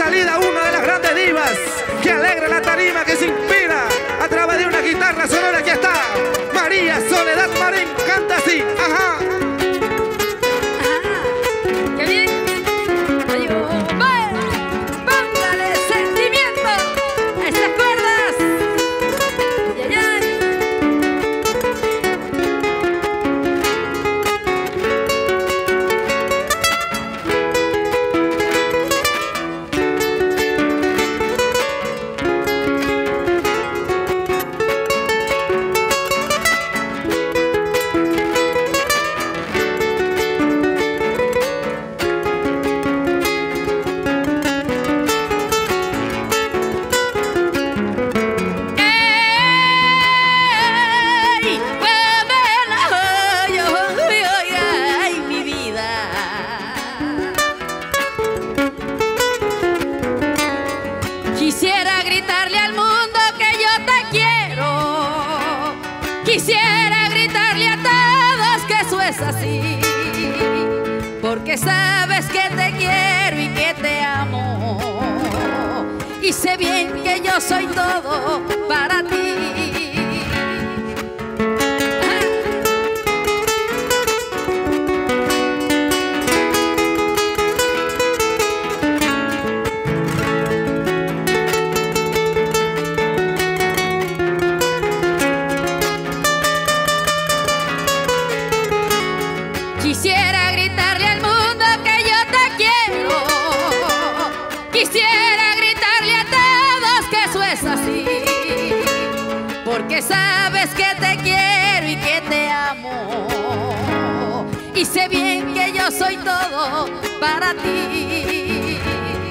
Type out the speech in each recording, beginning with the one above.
salida una de las grandes divas que alegra la tarima, que se inspira a través de una guitarra sonora. Aquí está María Soledad Marín, canta así, ajá. ¡Qué bien! ¡Póngale sentimiento a estas cuerdas! ¡Ay, ay! Quisiera gritarle al mundo que yo te quiero. Quisiera gritarle a todos que eso es así. Porque sabes que te quiero y que te amo. Y sé bien que yo soy todo para ti. Quisiera gritarle al mundo que yo te quiero. Quisiera gritarle a todos que eso es así. Porque sabes que te quiero y que te amo. Y sé bien que yo soy todo para ti.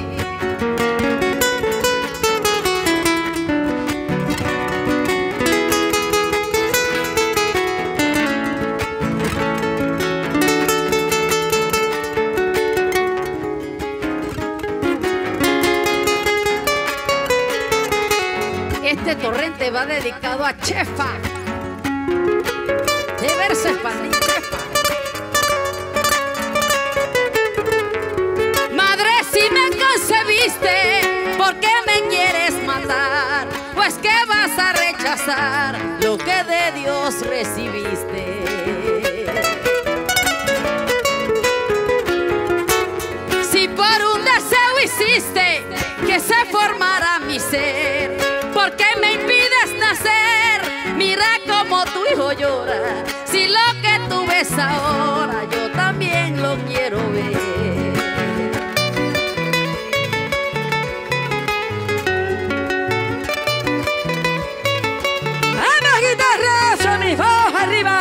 Este torrente va dedicado a Chefa, de versos para mi Chefa. Madre, si me concebiste, ¿por qué me quieres matar? Pues que vas a rechazar lo que de Dios recibiste. Si por un deseo hiciste que se formara mi ser, ¿por qué me impides nacer? Mira cómo tu hijo llora. Si lo que tú ves ahora, yo también lo quiero ver. ¡Vamos, guitarra! ¡Son mis voz arriba!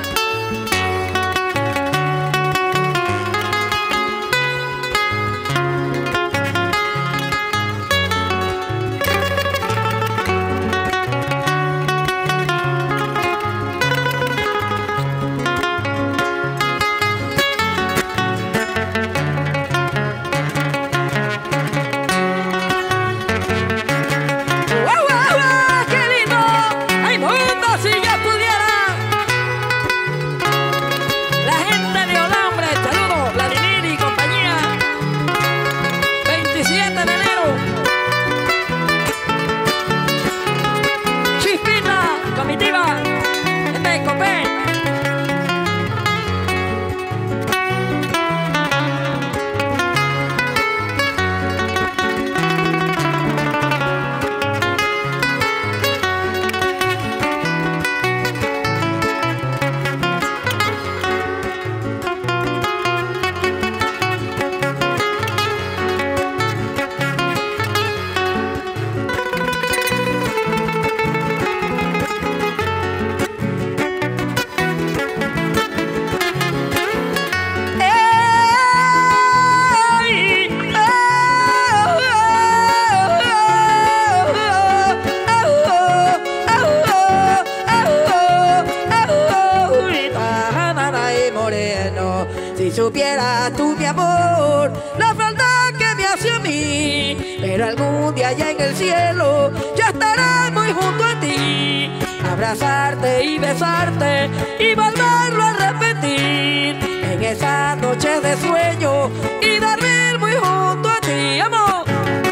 Si supieras tú, mi amor, la falta que me hace a mí, pero algún día allá en el cielo ya estaré muy junto a ti, abrazarte y besarte y volverlo a repetir en esa noche de sueño y dormir muy junto a ti, amor.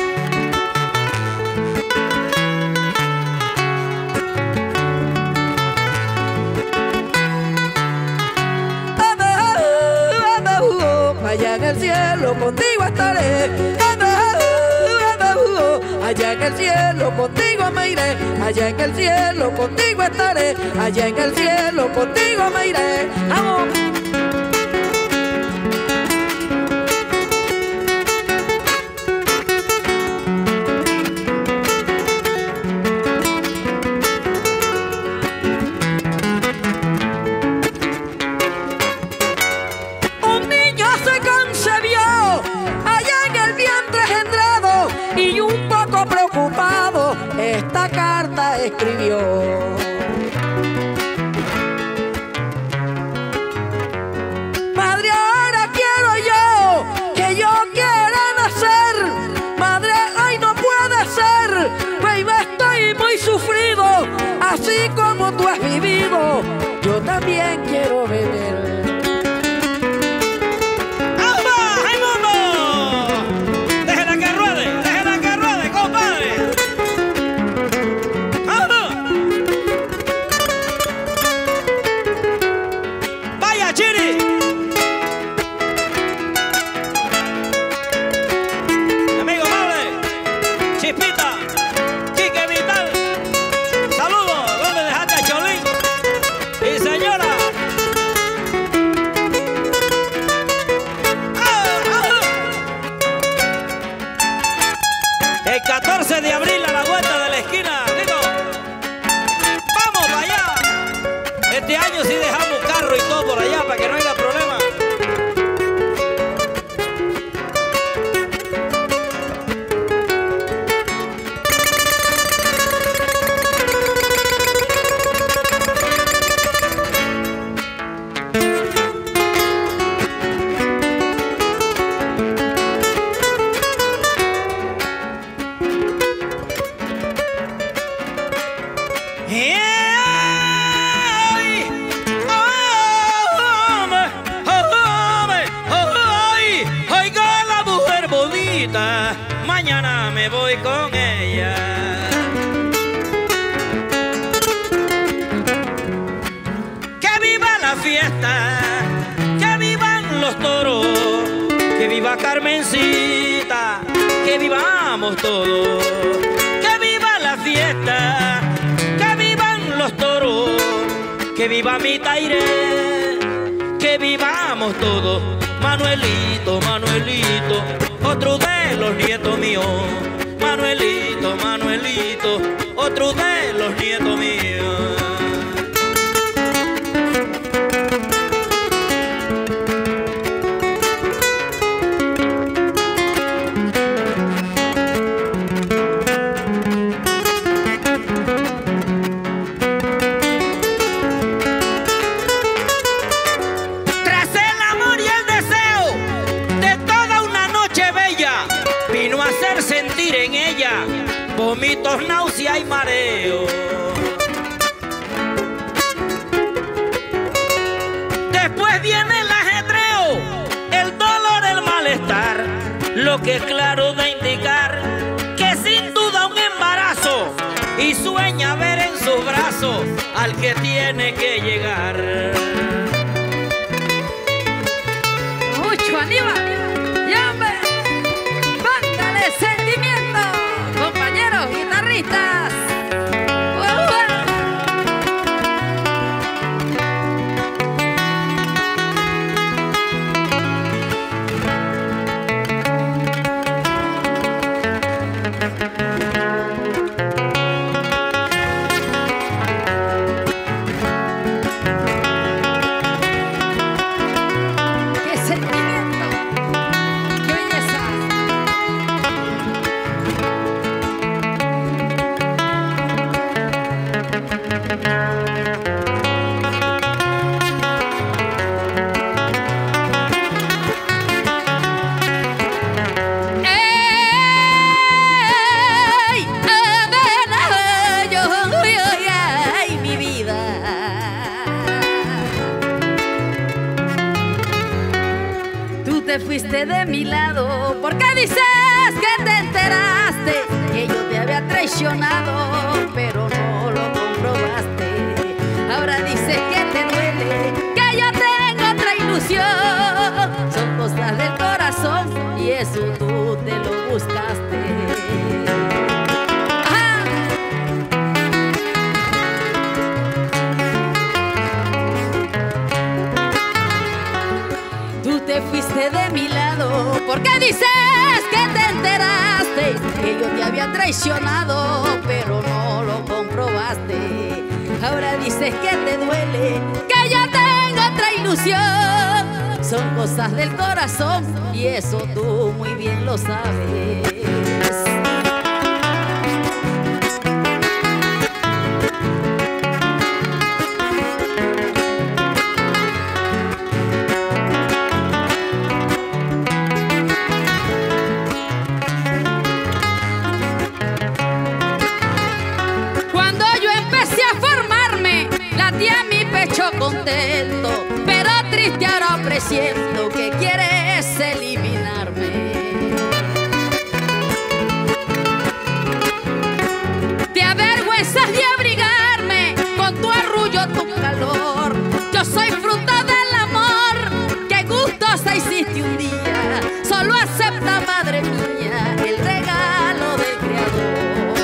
allá en el cielo contigo me iré, allá en el cielo contigo estaré, allá en el cielo contigo me iré. ¡Vamos! Esta carta escribió. Madre, ahora quiero yo, que yo quiera nacer. Madre, ay, no puede ser, baby, estoy muy sufrido. Así como tú has vivido, yo también quiero beber. El 14 de abril a la vuelta de la esquina, digo, vamos para allá. Este año sí dejamos carro y todo por allá para que no haya problema. Mañana me voy con ella. Que viva la fiesta, que vivan los toros, que viva Carmencita, que vivamos todos. Que viva la fiesta, que vivan los toros, que viva mi Tairé, que vivamos todos. Manuelito, Manuelito, otro de los nietos míos. Manuelito, Manuelito, otro de los nietos míos. Sentir en ella vómitos, náusea y mareo. Después viene el ajetreo, el dolor, el malestar, lo que es claro de indicar que sin duda un embarazo, y sueña ver en sus brazos al que tiene que llegar. Mucho Aníbal. Sentimiento, compañeros guitarristas. ¡Qué sentimiento! ¡Qué belleza! Fuiste de mi lado, porque dices que te enteraste que yo te había traicionado, pero no lo comprobaste. Ahora dices que te duele, que yo tengo otra ilusión. Son cosas del corazón y eso tú te lo buscaste. que yo te había traicionado, pero no lo comprobaste. Ahora dices que te duele, que yo tengo otra ilusión. Son cosas del corazón y eso tú muy bien lo sabes. Contento, pero triste ahora presiento que quieres eliminarme. Te avergüenzas de abrigarme con tu arrullo, tu calor. Yo soy fruta del amor que gustosa hiciste un día. Solo acepta, madre mía, el regalo del Creador.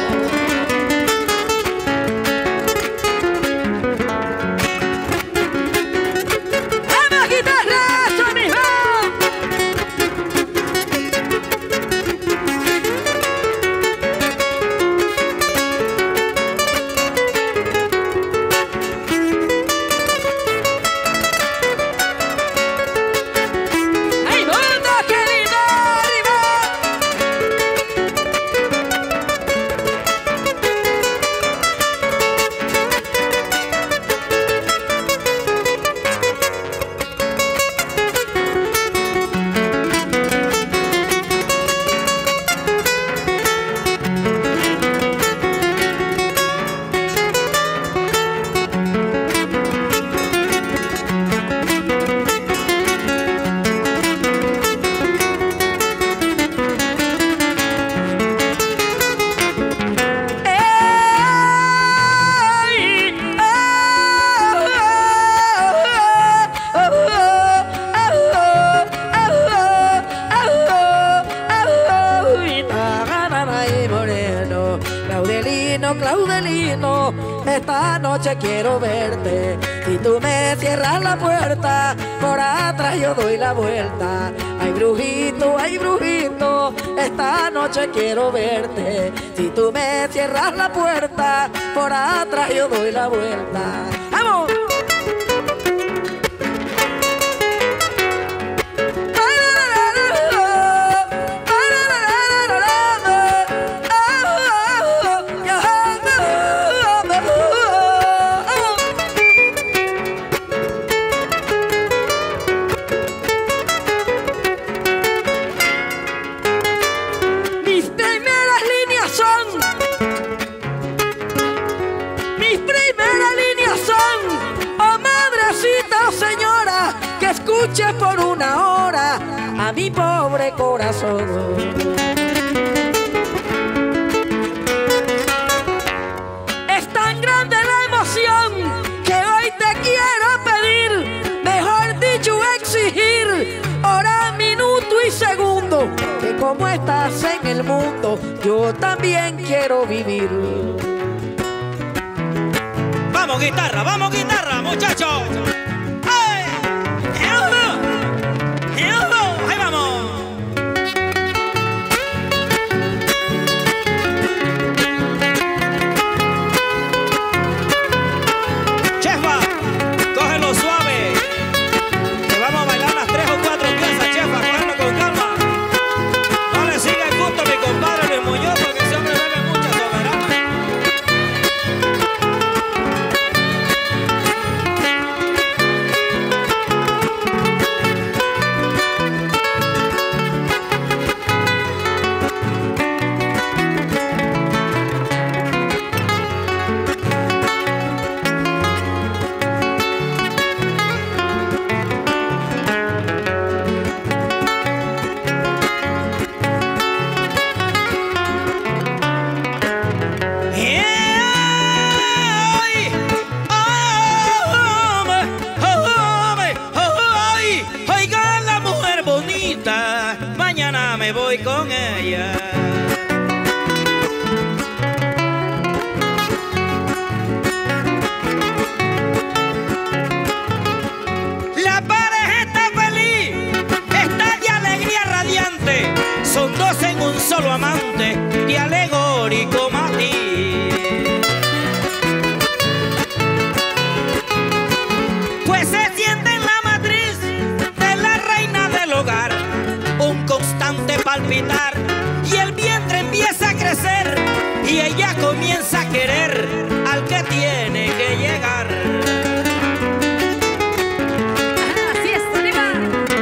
Claudelino, esta noche quiero verte. Si tú me cierras la puerta, por atrás yo doy la vuelta. Ay brujito, esta noche quiero verte. Si tú me cierras la puerta, por atrás yo doy la vuelta. ¡Vamos! Escuche por una hora a mi pobre corazón. Es tan grande la emoción que hoy te quiero pedir, mejor dicho exigir, hora, minuto y segundo, que como estás en el mundo, yo también quiero vivir. Vamos guitarra, muchachos. Ahí vamos. Chefa, cógelo suave. Que vamos a bailar las 3 o 4 piezas, chefa, cógelo con calma. No le siga el gusto a mi compadre Luis Muñoz, porque ese hombre bebe mucha soberana. Mañana me voy con ella. La pareja está feliz, está de alegría radiante. Son dos en un solo amante. y como a ti. Pues se siente en la matriz de la reina del hogar un constante palpitar, y el vientre empieza a crecer y ella comienza a querer al que tiene que llegar. Así es, arriba.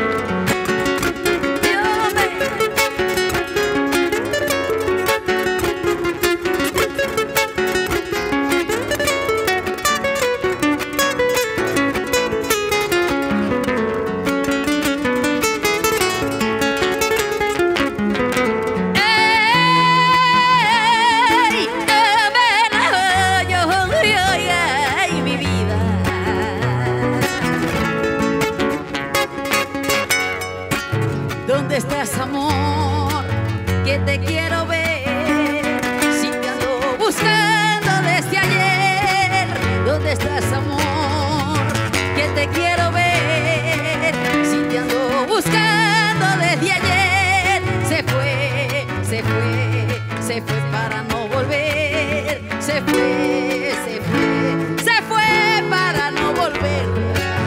¿Dónde estás, amor? Que te quiero ver. Si te ando buscando desde ayer. ¿Dónde estás, amor? Que te quiero ver. Si te ando buscando desde ayer. Se fue, se fue, se fue para no volver. Se fue, se fue, se fue para no volver.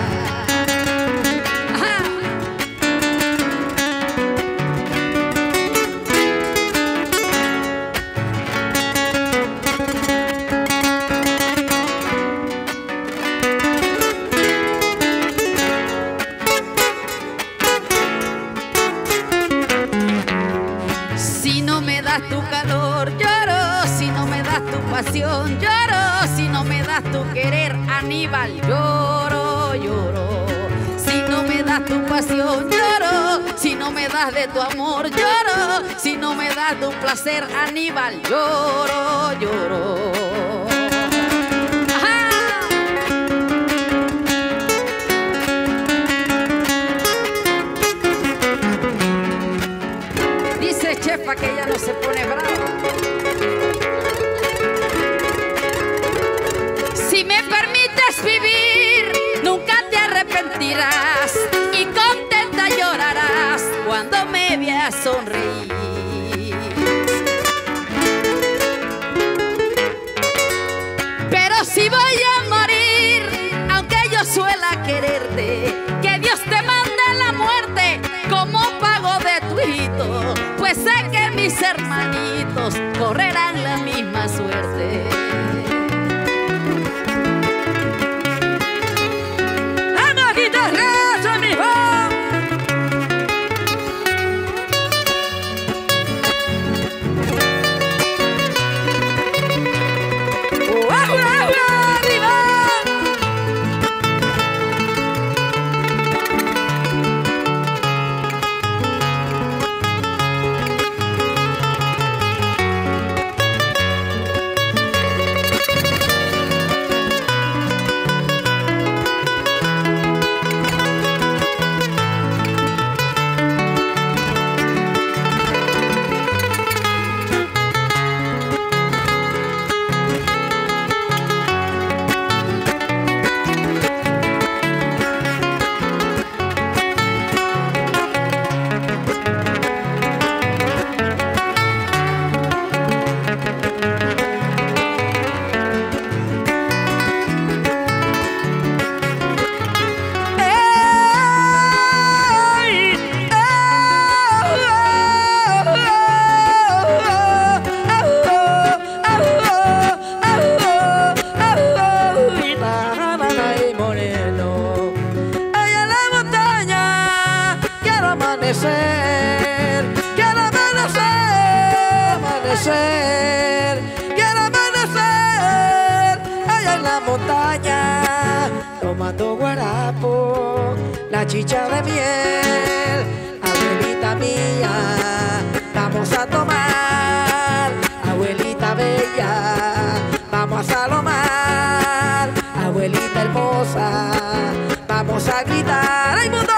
Si no me das tu calor, lloro. Si no me das tu pasión, lloro. Si no me das tu querer, Aníbal, lloro, lloro. Si no me das tu pasión, lloro. Si no me das de tu amor, lloro. Si no me das tu placer, Aníbal, lloro, lloro. Dice Chefa que ella no se pone brava. Si me permites vivir, nunca te arrepentirás y contenta llorarás cuando me veas sonreír. Pero si voy a morir, aunque yo suela quererte, que Dios te mande la muerte como pago de tu hijito, pues sé que mis hermanitos correrán la misma suerte. ¡Vamos, guitarrazo, mi hijo! ¡Arriba! Quiero amanecer allá en la montaña, tomando guarapo, la chicha de miel. Abuelita mía, vamos a tomar, abuelita bella, vamos a salomar, abuelita hermosa, vamos a gritar, ¡ay, mundo!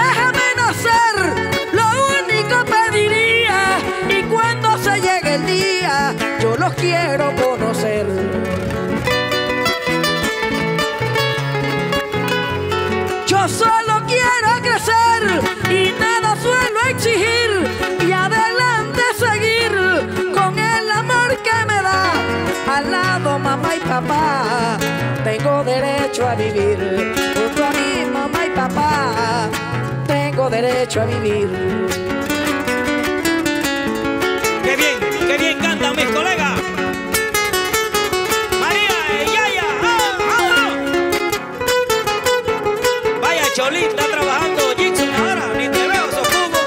El día los quiero conocer. Yo solo quiero crecer y nada suelo exigir, y adelante seguir con el amor que me da. Al lado mamá y papá, tengo derecho a vivir. Junto a mi mamá y papá, tengo derecho a vivir. Qué bien cantan mis colegas. Cholín está trabajando, Jackson ahora, ni te veo, Sofugo.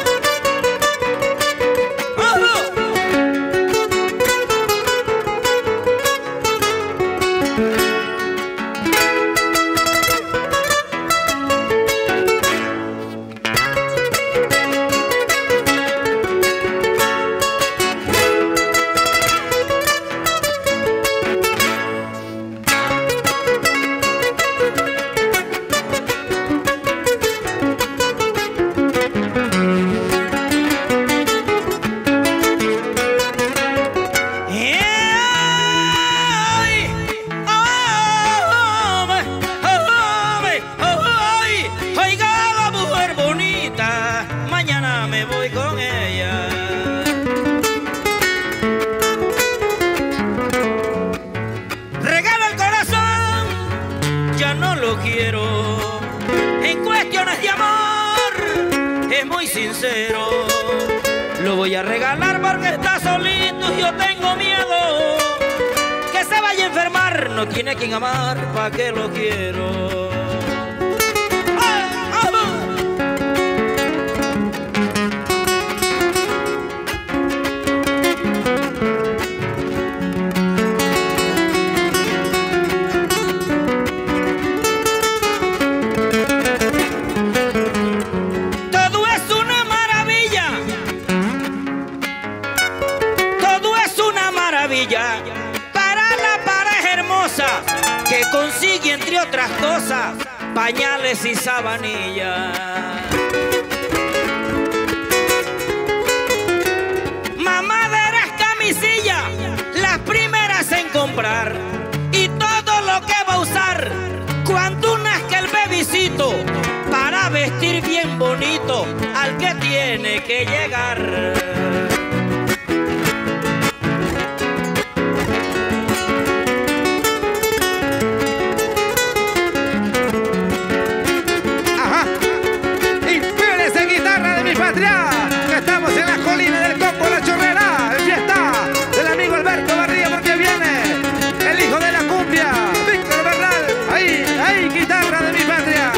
Sincero, lo voy a regalar porque está solito y yo tengo miedo que se vaya a enfermar, no tiene quien amar, ¿pa' qué lo quiero? Para la pareja hermosa que consigue entre otras cosas pañales y sabanillas, mamaderas, camisillas, las primeras en comprar, y todo lo que va a usar cuando nazca el bebicito, para vestir bien bonito al que tiene que llegar. Que estamos en la colina del Combo La Chorrera, en fiesta del amigo Alberto Barría, porque viene el hijo de la cumbia, Víctor Bernal. Ahí, guitarra de mi patria.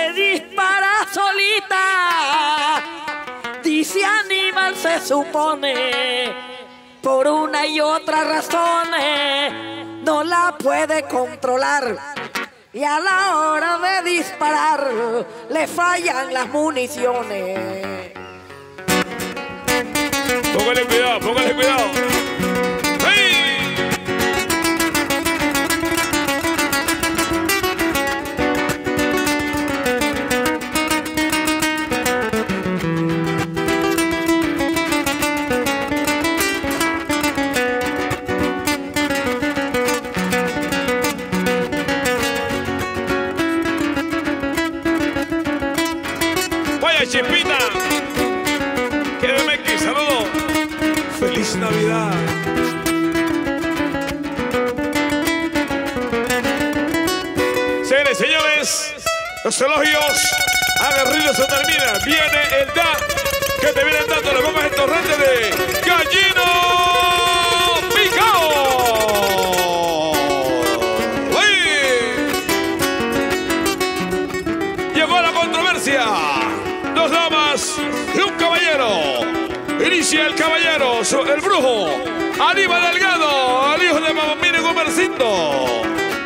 se dispara solita. Dice Aníbal se supone, por una y otra razones, no la puede controlar. Y a la hora de disparar, le fallan las municiones. Póngale cuidado, póngale cuidado. ¡Hey! Vaya Chipita. Quédeme aquí, saludo. Feliz Navidad. Señores, señores, los elogios aguerridos se terminan. Viene el da que te vienen dando los gomas torrente de Gallino Picao. Llegó la controversia. Dos damas y un caballero. Inicia el caballero, el brujo, Aníbal Delgado, el hijo de Mamamina y Gumercindo.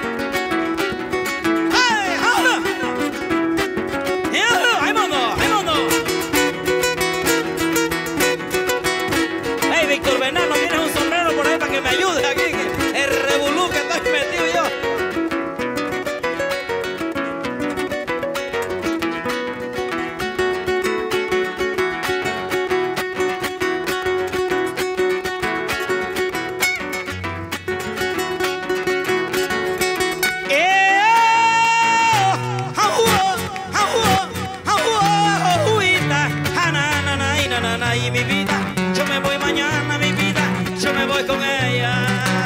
Hey, Víctor Venano, ¿tienes un sombrero por ahí para que me ayude aquí? El revolú que estoy metido yo. Y mi vida, yo me voy mañana, mi vida, yo me voy con ella.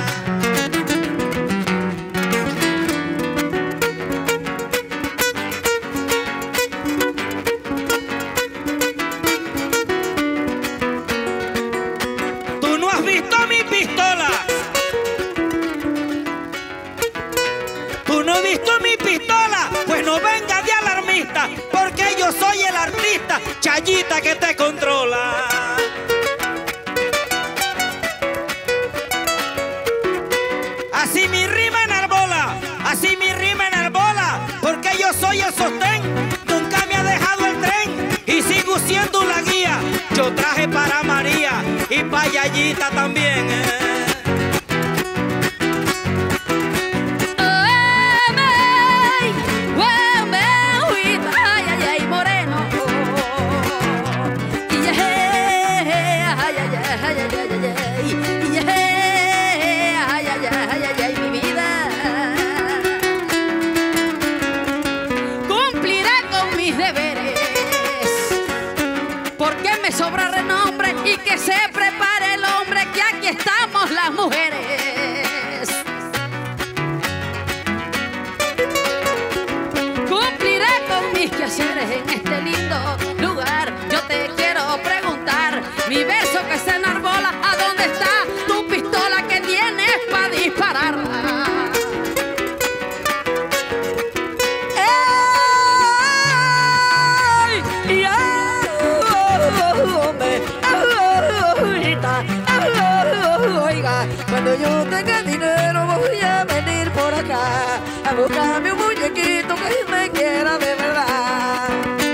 Tú no has visto mi pistola. Tú no has visto mi pistola. Pues no venga de alarmista, porque yo soy el artista, Chayita, que te controla. Así mi rima enarbola, así mi rima enarbola, porque yo soy el sostén, nunca me ha dejado el tren y sigo siendo la guía. Yo traje para María y para Yayita también. Sobra renombre y que se prepare el hombre, que aquí estamos las mujeres. Cumpliré con mis quehaceres en este lindo lugar. Yo te quiero preguntar, mi verso que se enarbola, ¿a dónde está tu pistola que tienes para dispararla? Oiga, cuando yo tenga dinero voy a venir por acá a buscarme un muñequito que me quiera de verdad.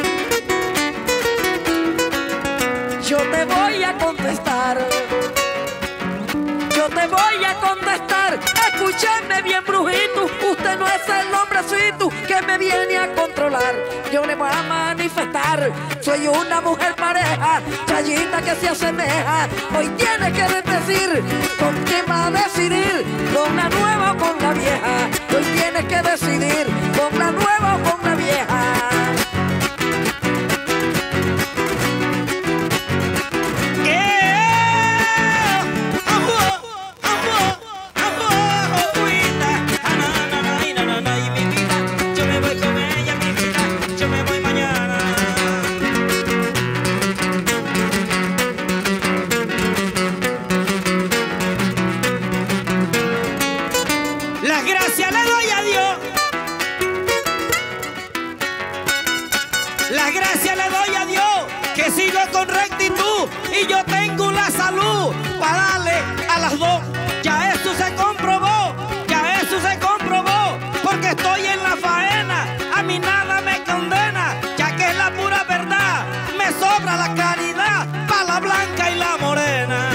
Yo te voy a contestar. Yo te voy a contestar. Escúchame bien, brujito. Usted no es el hombrecito que me viene a controlar. Yo le voy a manifestar. Soy una mujer pareja, Chayita, que se asemeja. Hoy tiene que decir con quién va a decidir, con la nueva o con la vieja. Hoy tienes que decidir con la nueva o con la vieja. Las gracias le doy a Dios que sigo con rectitud y yo tengo la salud para darle a las dos. Ya eso se comprobó, ya eso se comprobó, porque estoy en la faena, a mí nada me condena, ya que es la pura verdad, me sobra la caridad para la blanca y la morena.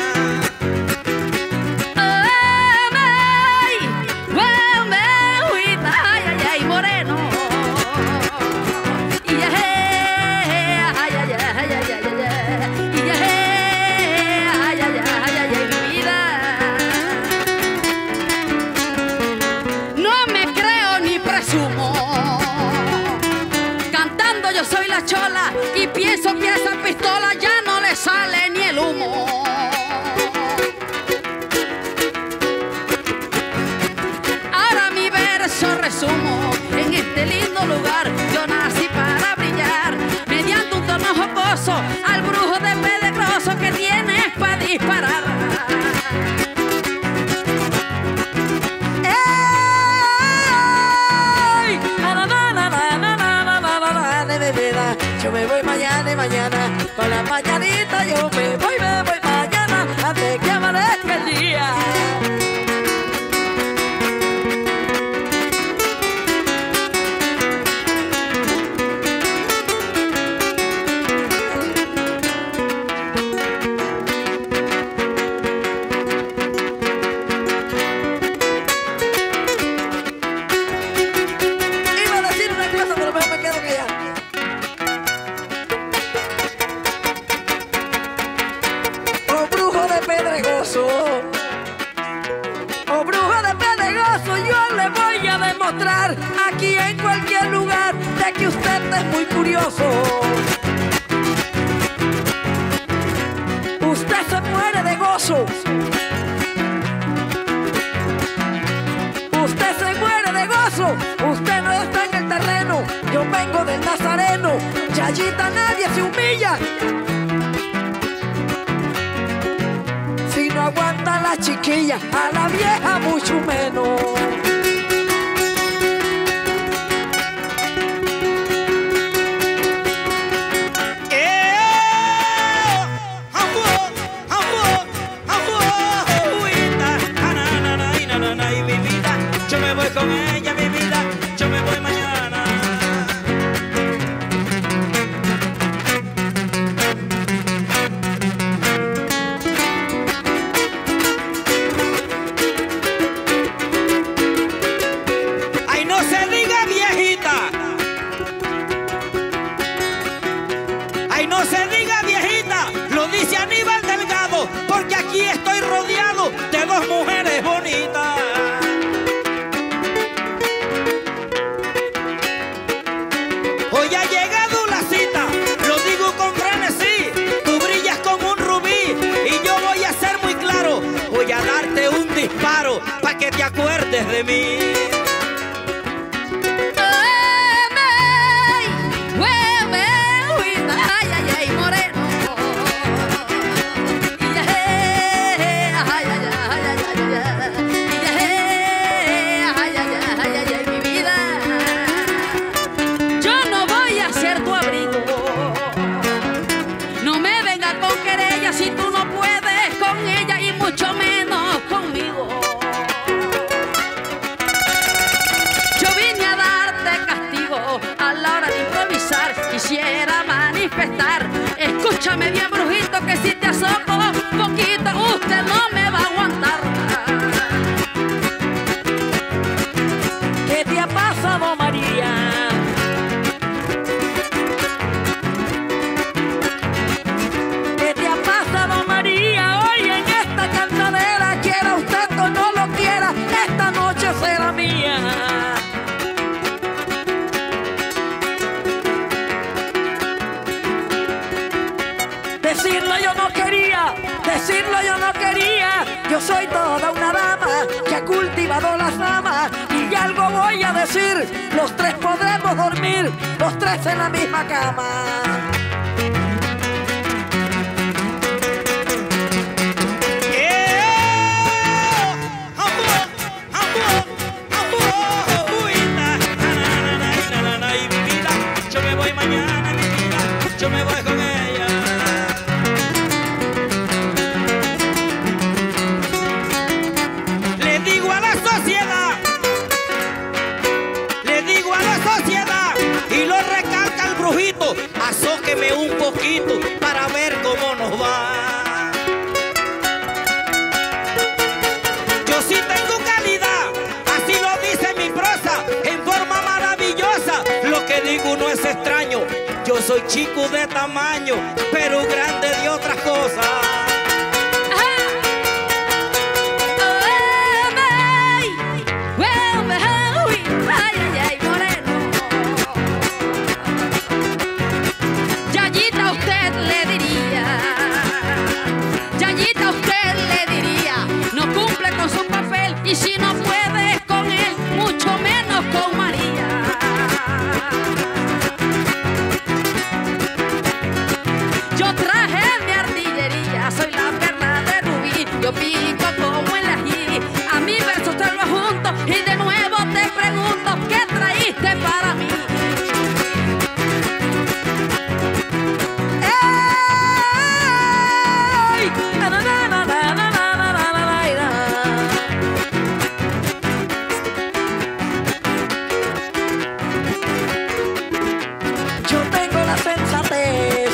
Chola y pienso que a esa pistola ya no le sale ni el humo. Ahora mi verso resumo, en este lindo lugar yo nací para brillar, mediante un tono jocoso al brujo de peligroso que tienes para disparar. Yo me voy mañana y mañana, para la mañanita yo me voy mañana, antes que amanezca el día. Iba a decir una cosa, pero mejor me quedo callado. Oh brujo de pedregoso, yo le voy a demostrar aquí en cualquier lugar de que usted es muy curioso. Usted se muere de gozo. Usted se muere de gozo. Usted no está en el terreno. Yo vengo del Nazareno. Yayita, nadie se humilla. No aguanta la chiquilla, a la vieja mucho menos. Yo me voy con ella, mi vida, yo me voy mañana. No se diga viejita, lo dice Aníbal Delgado, porque aquí estoy rodeado de dos mujeres bonitas. Hoy ha llegado la cita, lo digo con frenesí, tú brillas como un rubí y yo voy a ser muy claro, voy a darte un disparo para que te acuerdes de mí. Si tú no puedes con ella y mucho menos conmigo, yo vine a darte castigo a la hora de improvisar. Quisiera manifestar, escúchame bien brujito, que si te azoco poquito usted no me va a aguantar. ¿Qué te ha pasado, María? Será mía. Decirlo yo no quería, decirlo yo no quería. Yo soy toda una dama que ha cultivado las ramas. Y algo voy a decir, los tres podremos dormir, los tres en la misma cama. Yo me voy mañana. brujito, azóqueme un poquito para ver cómo nos va. Yo sí tengo calidad, así lo dice mi prosa, en forma maravillosa. Lo que digo no es extraño, yo soy chico de tamaño, pero grande de otras cosas. Y si no puedes con él, mucho menos con María. Yo traje mi artillería, soy la perla de Rubí. Yo pico como el ají, a mi verso te lo junto. Y de nuevo te pregunto, ¿qué traíste para mí? ¡Ey! Na, na, na, na, na, na, na, na, na, na. Yo tengo la sensatez.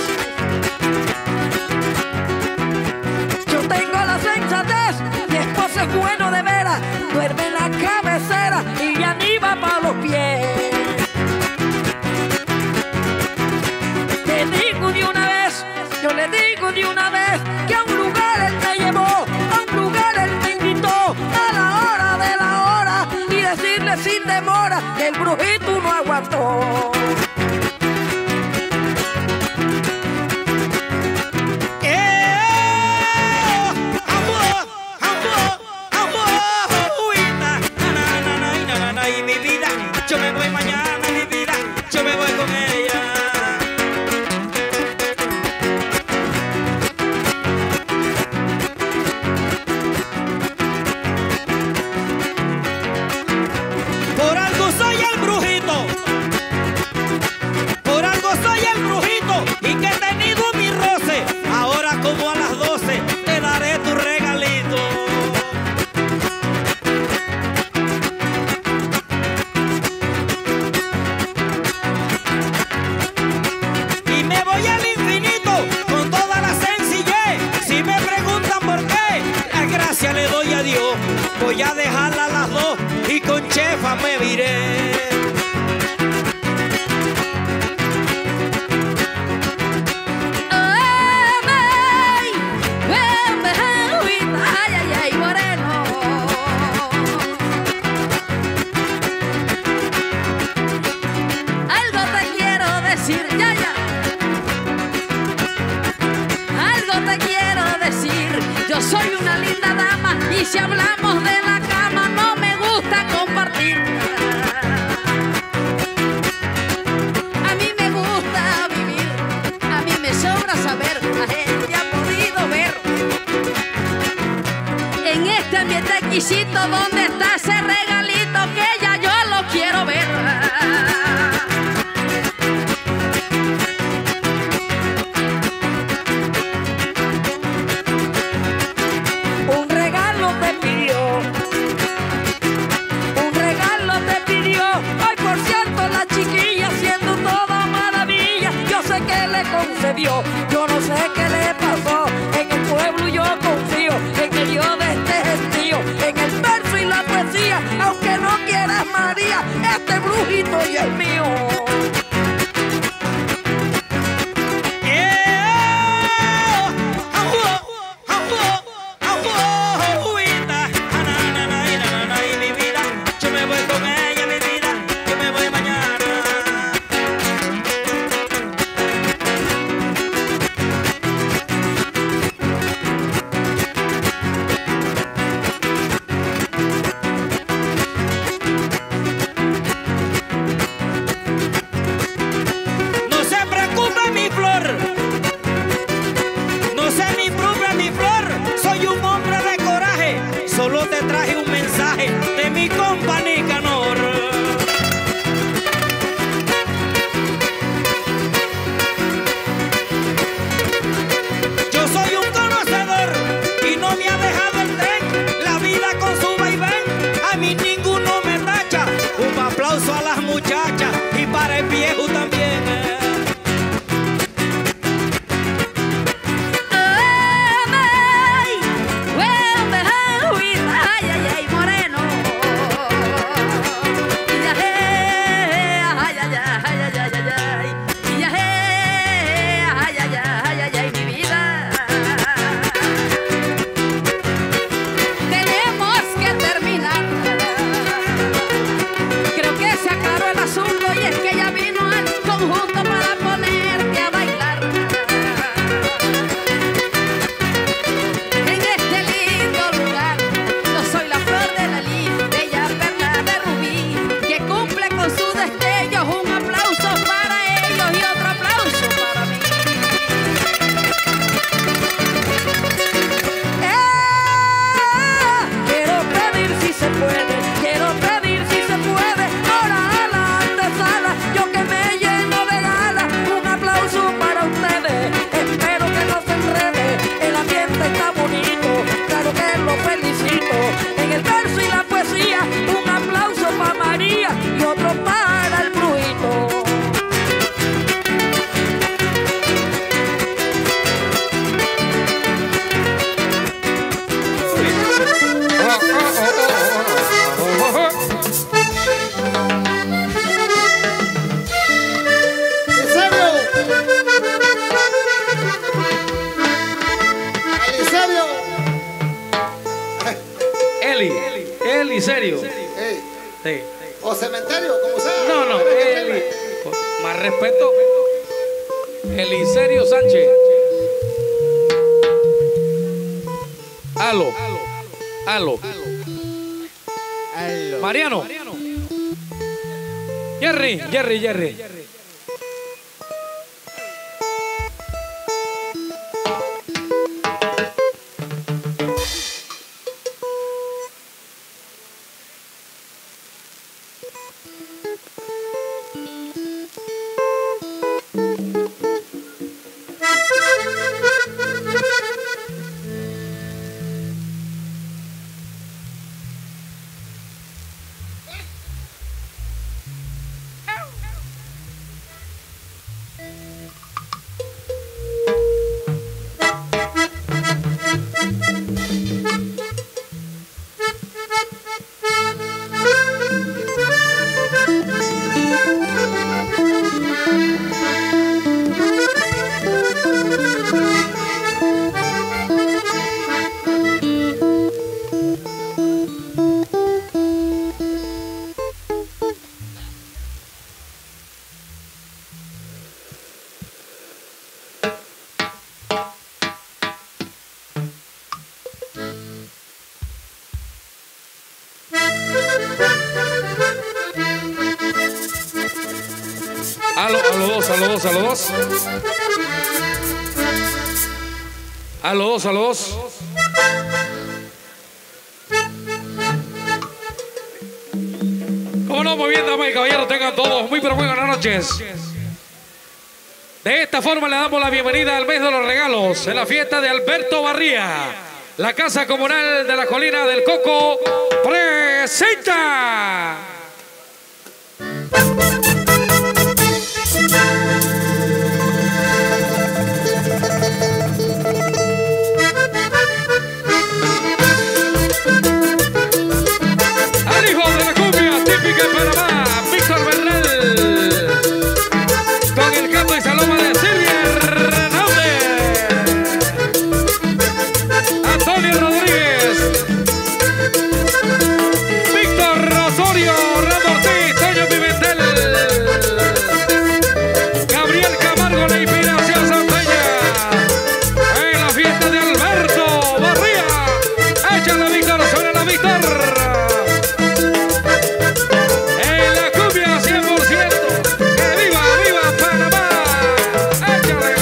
Yo tengo la sensatez. Mi esposo es bueno de veras. Duerme en la cabecera y ya ni va para los pies. Te digo de una vez, yo le digo de una vez que a un lugar él me llevó, a un lugar él me invitó, a la hora de la hora, y decirle sin demora que el brujito no aguantó. Yo me voy mañana, mi vida, yo me voy con ella. Por algo soy el brujito, por algo soy el brujito, y que he tenido mi roce. Ahora como a las 12 te daré tu regalito. Le doy a Dios, voy a dejarla a las 2 y con chefa me viré. Algo te quiero decir, ya, ya. Algo te quiero decir, yo soy una linda dama y si hablamos de la cama no me gusta compartir. A mí me gusta vivir, a mí me sobra saber, la gente ha podido ver. En este ambiente exquisito, ¿dónde está ese regalito que ya yo lo quiero ver? Un regalo te pidió. Ay, por cierto, la chiquilla siendo toda maravilla. Yo sé que le concedió, yo no sé qué le pasó. En el pueblo yo confío, en medio de este gentío, en el verso y la poesía. Aunque no quieras María, este brujito y el mío. Eliserio. Ey, Sí. o cementerio, como sea. No, no, Tiene que Eli. serle. Más respeto. Eliserio Sánchez. Aló. Aló. Mariano. Jerry. A los dos. ¿Cómo no? Muy bien, damas y caballeros, tengan todos muy pero muy buenas noches. De esta forma le damos la bienvenida al mes de los regalos en la fiesta de Alberto Barría. La Casa Comunal de la Colina del Coco presenta. Al hijo de la cumbia típica de Panamá, Víctor Bernal, con el canto y saloma de Silvia Hernández, Antonio Rodríguez, Víctor Osorio, Orlando Ortiz, Toño Pimentel, Gabriel Camargo, la inspiración santeña, en la fiesta de Alberto Barría. Échale, Víctor, suena la Víctor. En la cumbia 100%. ¡Que viva, viva Panamá! ¡Échale,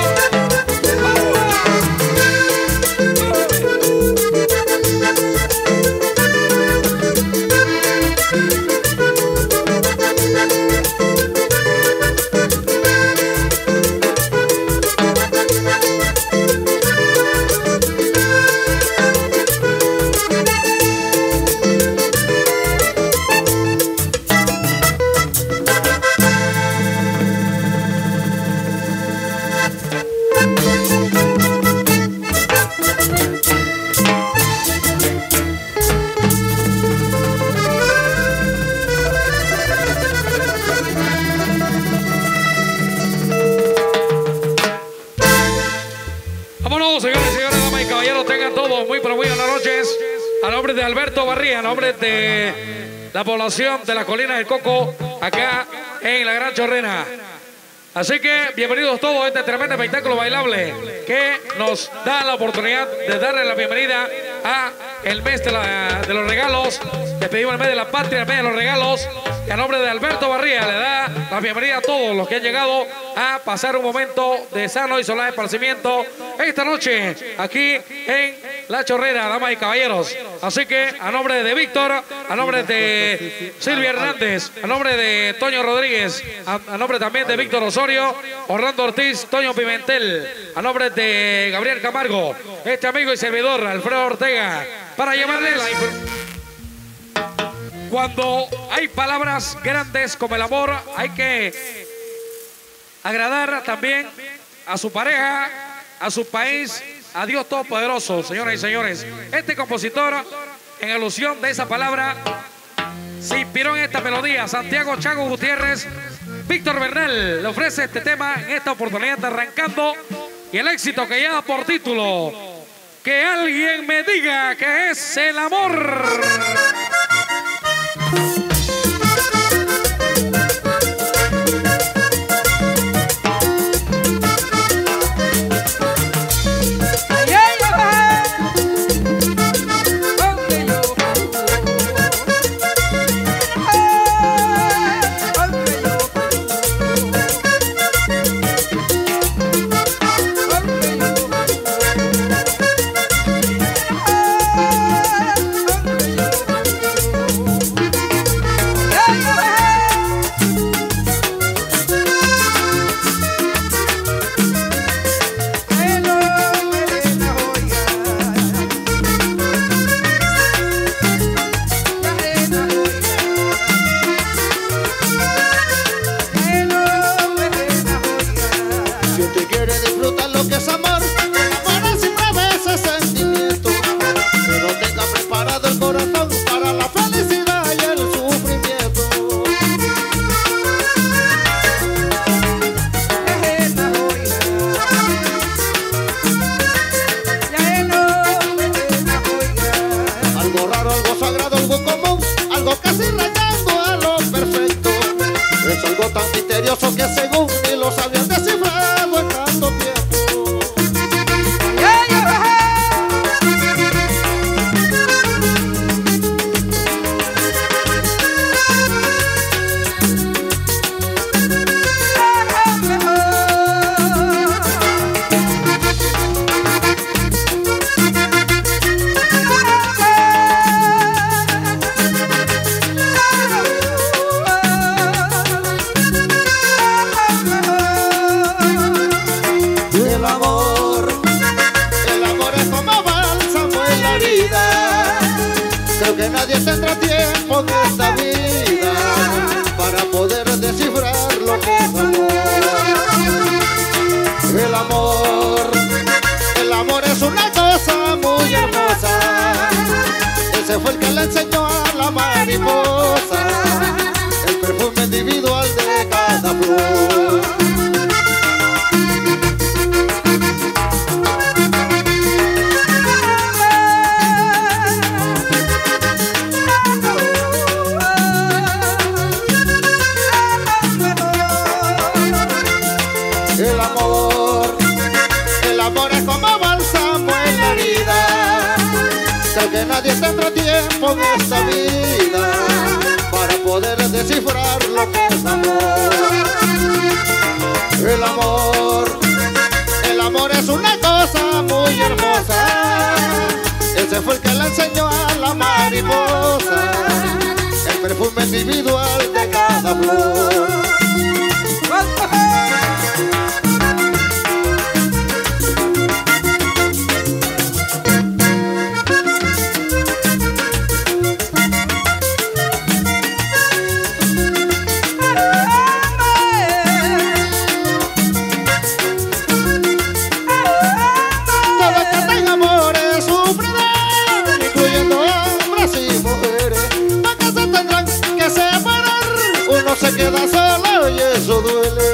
Vámonos, señores y señores, damas y caballeros, tengan todos muy pero muy buenas noches. A nombre de Alberto Barría, a nombre de la población de la Colina del Coco, acá en la Gran Chorrera. Así que bienvenidos todos a este tremendo espectáculo bailable que nos da la oportunidad de darle la bienvenida a el mes de los regalos. Les pedimos el mes de la patria, el mes de los regalos. Y a nombre de Alberto Barría le da la bienvenida a todos los que han llegado a pasar un momento de sano y solar esparcimiento esta noche aquí en La Chorrera, damas y caballeros. Así que a nombre de Víctor, a nombre de Silvia Hernández, a nombre de Toño Rodríguez, a nombre también de Víctor Osorio, Orlando Ortiz, Toño Pimentel, a nombre de Gabriel Camargo, este amigo y servidor Alfredo Ortega, para llevarles la información. Cuando hay palabras grandes como el amor, hay que agradar también a su pareja, a su país, a Dios Todopoderoso, señoras y señores. Este compositor, en alusión de esa palabra, se inspiró en esta melodía. Santiago Chago Gutiérrez, Víctor Bernal le ofrece este tema en esta oportunidad de arrancando, y el éxito que lleva por título Que alguien me diga que es el amor. amor es como bálsamo en la vida. Creo que nadie tendrá tiempo en esta vida para poder descifrar lo que es amor. El amor es una cosa muy hermosa. Ese fue el que le enseñó a la mariposa el perfume individual de cada flor. El amor es como bálsamo en la herida. Sé que nadie tendrá tiempo en esta vida para poder descifrar lo que es amor. El amor es una cosa muy hermosa. Ese fue el que le enseñó a la mariposa el perfume individual de cada flor. Se queda solo y eso duele.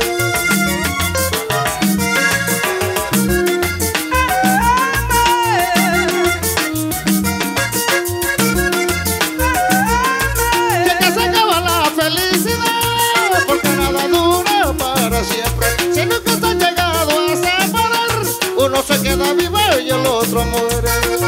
Ya que se acaba la felicidad, porque nada dura para siempre. Si nunca se han llegado a separar, uno se queda vivo y el otro muere.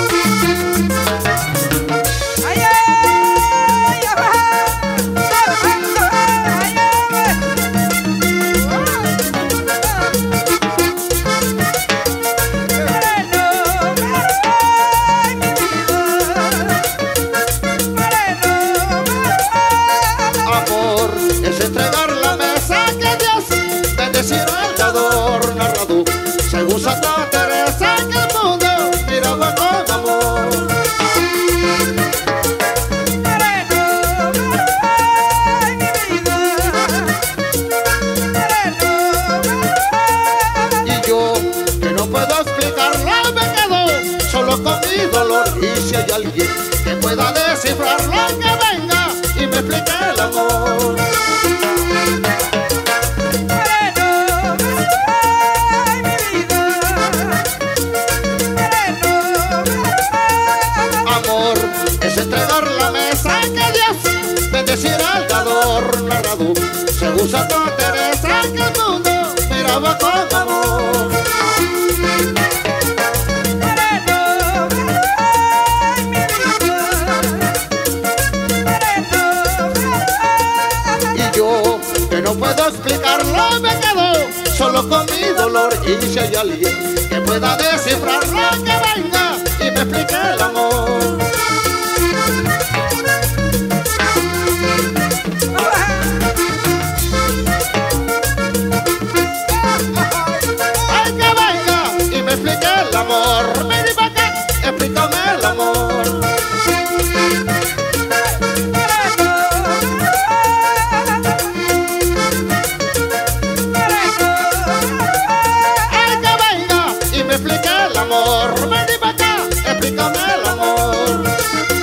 Según Santa Teresa que el mundo miraba con amor. Y yo, que no puedo explicarlo, me quedo solo con mi dolor. Y si hay alguien que pueda descifrarlo, que venga y me explique el amor. Es entregar la mesa que Dios bendecirá al dador narrado. Según Santa Teresa que el mundo miraba con amor. Y yo, que no puedo explicarlo, me quedo solo con mi dolor. Y si hay alguien que pueda descifrarlo, que venga y me explique el amor. Ay, que venga y me explique el amor. Ven y pa' acá, explícame el amor. Ay, que venga y me explique el amor. Ven y pa' acá, explícame el amor.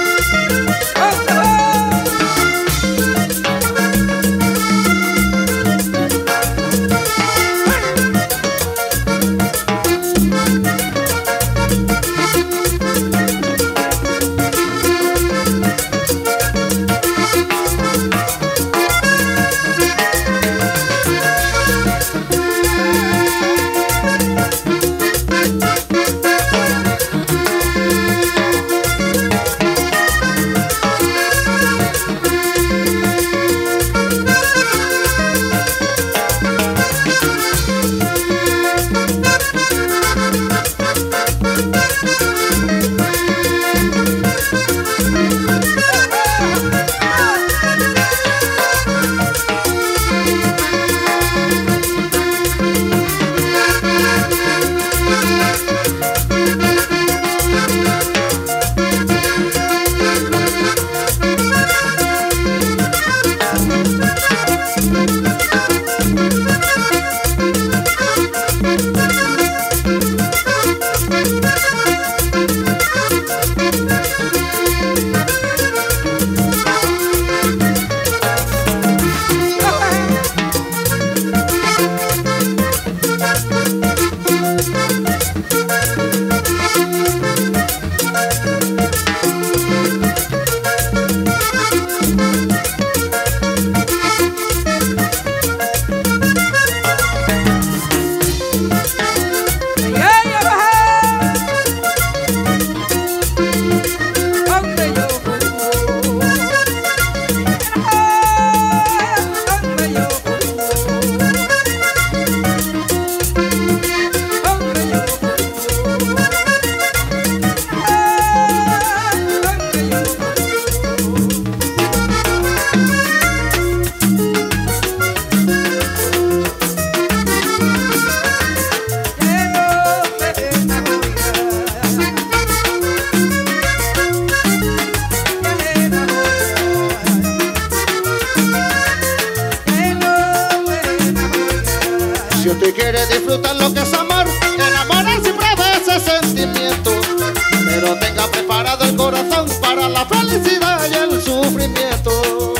usted lo que es amor, enamorarse siempre de ese sentimiento. Pero tenga preparado el corazón para la felicidad y el sufrimiento.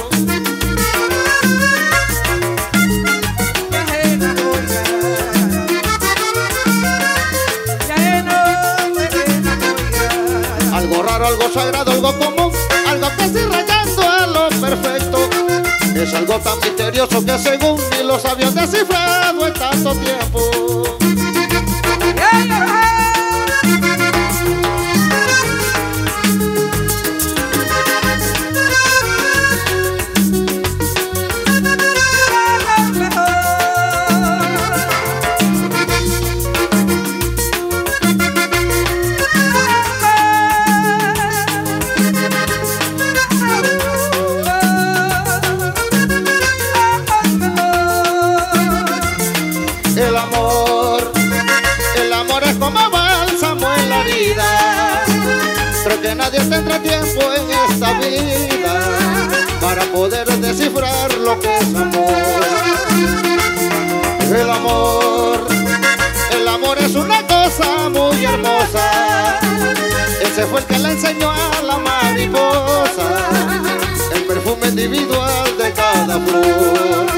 Algo raro, algo sagrado, algo común, algo casi rayando a lo perfecto. Es algo tan misterioso que según ni los sabios descifrado en tanto tiempo. El amor es como bálsamo en la vida. Creo que nadie tendrá tiempo en esta vida para poder descifrar lo que es amor. El amor es una cosa muy hermosa. Ese fue el que le enseñó a la mariposa el perfume individual de cada flor.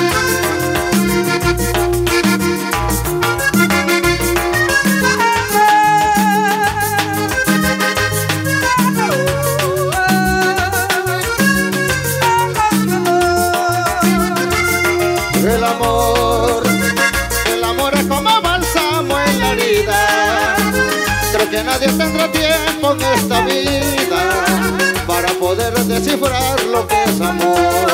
El amor es como bálsamo en la herida. Creo que nadie tendrá tiempo en esta vida para poder descifrar lo que es amor.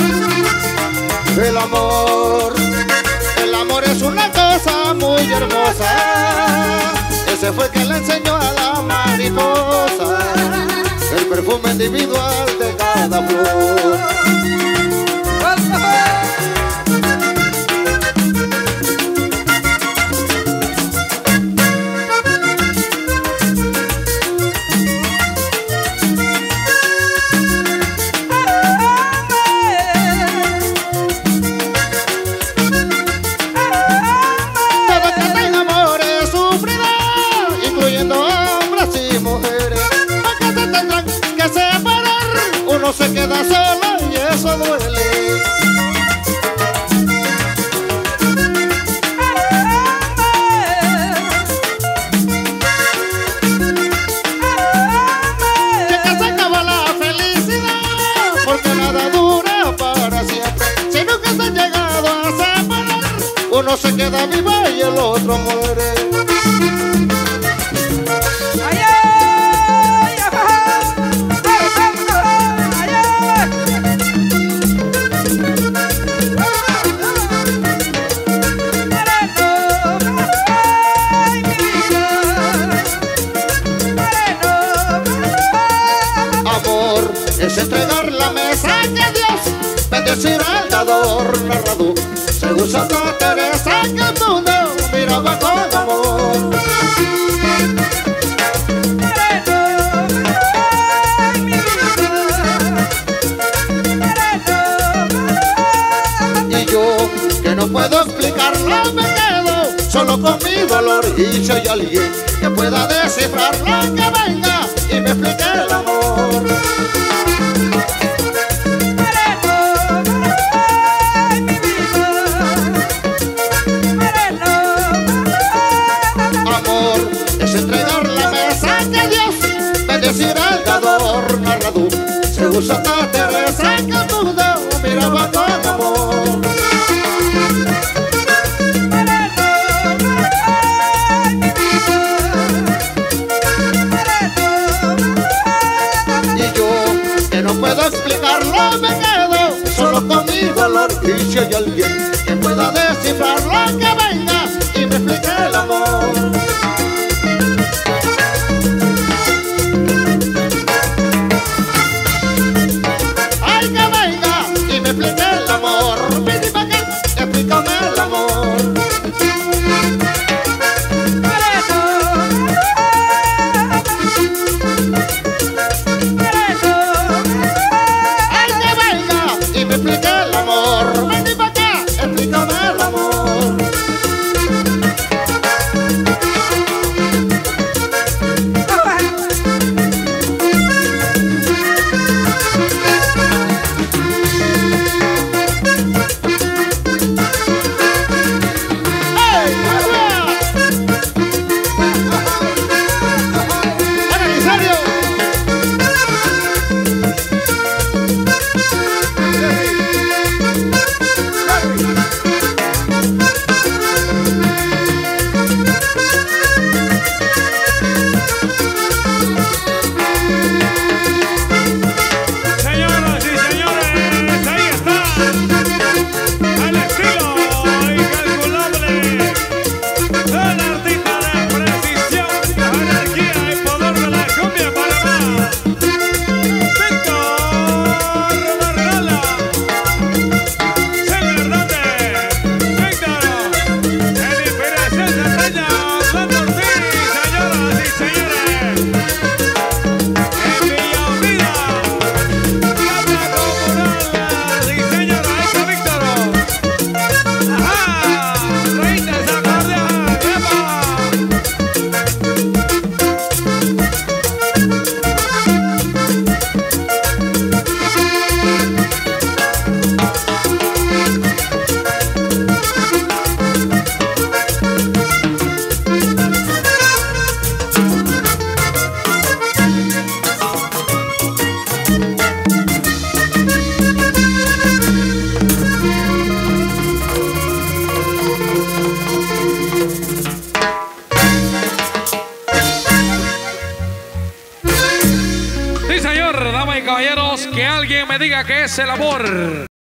El amor es una cosa muy hermosa. Ese fue el que le enseñó a la mariposa el perfume individual de cada flor. Uno se queda solo y eso duele. Ya que se acaba la felicidad, porque nada dura para siempre. Si nunca se han llegado a separar, uno se queda vivo y el otro muere. Es entregar la mesa que Dios bendecir al dador narrado. Según Santa Teresa que el mundo miraba con amor. Y yo que no puedo explicarlo me quedo solo con mi dolor. Y si hay alguien que pueda descifrar lo que venga y me explique el amor. Es entregar la mesa que Dios bendecir al dador narrado. Según Santa Teresa que el mundo miraba con amor. Y yo que no puedo explicarlo me quedo solo con mi dolor. Y si hay alguien que pueda descifrar lo que venga y me explique el amor. Explique el amor, vení pa' acá, explícame el amor. Ay, que venga y me explique el amor, vení pa' acá, explícame el amor. que es el amor.